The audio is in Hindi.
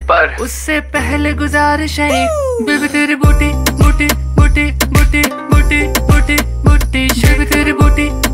पर उससे पहले गुजारिश है बेबी तेरी बूटी बूटी बूटी बूटी बूटी बूटी बूटी बेबी तेरी बूटी